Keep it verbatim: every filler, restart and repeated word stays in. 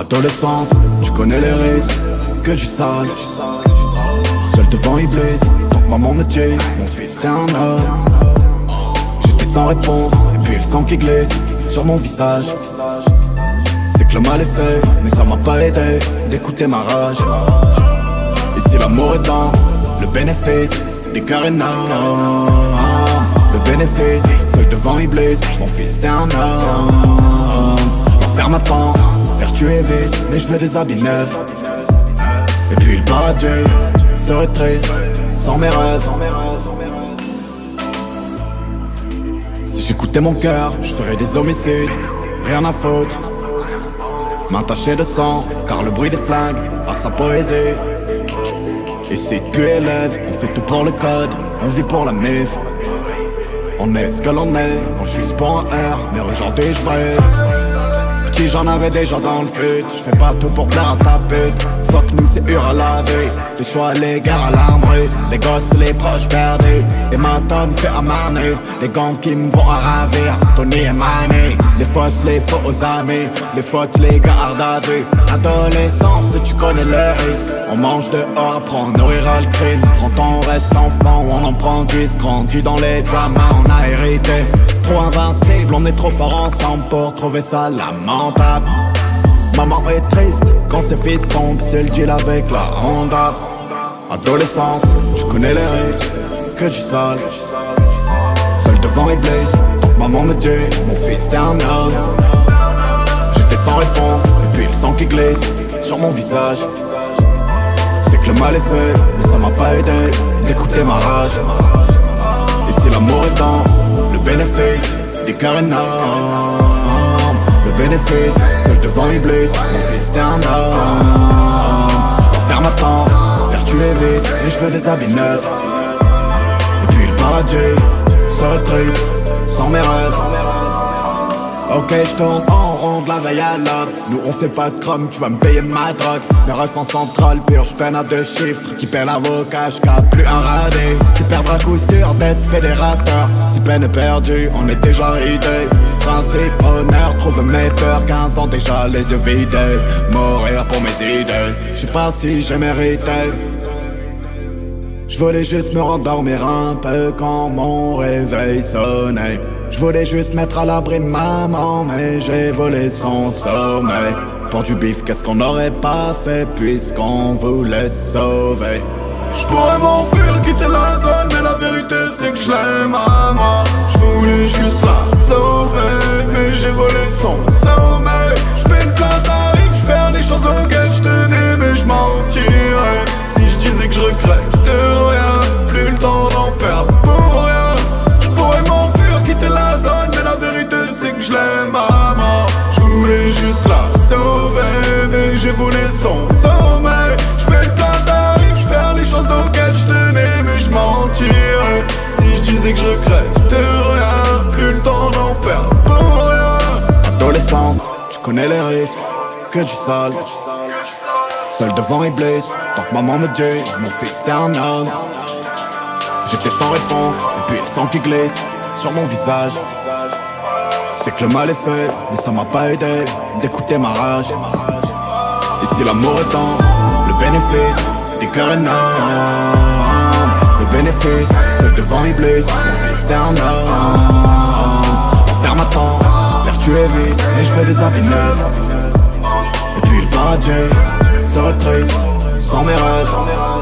Adolescence, tu connais les risques, que du sale. Seul devant Iblis, donc maman me dit, mon fils t'es un homme. J'étais sans réponse, et puis le sang qui glisse sur mon visage. C'est que le mal est fait, mais ça m'a pas aidé d'écouter ma rage. Et si l'amour est dans le bénéfice des Katrina, le bénéfice, seul devant Iblis, mon fils t'es un homme. L'enfer m'attend, vertu et vice, mais je veux des habits neufs. Et puis le paradis serait triste sans mes rêves. Si j'écoutais mon cœur, je ferais des homicides, rien à foutre. Main tachée de sang, car le bruit des flingues a sa poésie. Et si tu élèves, on fait tout pour le code, on vit pour la mif. On est ce que l'on est, on chuise pour un R, mais aujourd'hui je brille. Petit j'en avais déjà dans le fut, je fais pas tout pour plaire à ta pute. Fuck nous c'est dur à laver, les choix les guerres à l'arme russe, les gosses les proches perdus. Et ma tome fait amaner, les gants qui me vont à ravir, Tony et Mané. Les fausses, les faux aux amis, les fautes les gardes à vue. Adolescence, tu connais le risque, on mange dehors, apprend, nourrira le crime. Trente ans on reste enfant, on en prend dix, grandit dans les dramas, on a hérité. Trop invincible, on est trop fort ensemble pour trouver ça lamentable. Maman est triste quand ses fils tombent, c'est le deal avec la Honda. Adolescence, je connais les risques, que du sale. Seul devant Iblis, donc maman me dit, mon fils t'es un homme. J'étais sans réponse, et puis le sang qui glisse sur mon visage. C'est que le mal est fait, mais ça m'a pas aidé d'écouter ma rage. Et si l'amour est dans le bénéfice des Katrina, le bénéfice, seul devant Iblis, mon fils t'es un homme. L'enfer m'attend, vertu et vice, mais je veux des habits neufs. Et puis le paradis serait triste sans mes rêves. Ok, je tourne en rond de la veille à l'aube. Nous on fait pas de chrome, tu vas me payer ma drogue. Mes refs en centrale, pure, je peine à deux chiffres. Qui paie l'avocat, j'capte plus un radé. Si perdre à coup sûr d'être fédérateur. Si peine est perdue, on est déjà ridé. Principe, honneur, trouve mes peurs. Quinze ans déjà, les yeux vidés. Mourir pour mes idées, j'sais pas si j'ai mérité. Je voulais juste me rendormir un peu quand mon réveil sonnait. Je voulais juste mettre à l'abri de maman, mais j'ai volé son sommeil. Pour du bif, qu'est-ce qu'on n'aurait pas fait puisqu'on voulait sauver. Je pourrais m'enfuir, quitter la zone, mais la vérité c'est que je l'aime maman. Je voulais juste la sauver, mais j'ai volé son sommeil. Je fais une plainte à Rive, je perds les choses auxquelles je tenais, mais je mentirais si je disais que je regrette de rien. Plus le temps d'en perdre pour rien. Je pourrais m'enfuir, quitter la zone, mais la vérité c'est que je l'aime maman. Je voulais juste la sauver, mais j'ai volé son sommeil. Je fais une plainte à Rive, je perds les choses auxquelles je tenais, mais je mentirais si je disais que je regrette de rien. Plus le temps d'en perdre pour rien. Adolescence, je connais les risques, que du sale. Seul devant Iblis, donc maman me dit, mon fils t'es un homme. J'étais sans réponse, et puis le sang qui glisse sur mon visage. C'est que le mal est fait, mais ça m'a pas aidé d'écouter ma rage. Et si l'amour est dans le bénéfice des Katrina, le bénéfice, seul devant Iblis, mon fils t'es un homme. L'enfer m'attend, vertu et vice, mais je veux des habits neufs. Et puis le paradis serait triste sans mes rêves.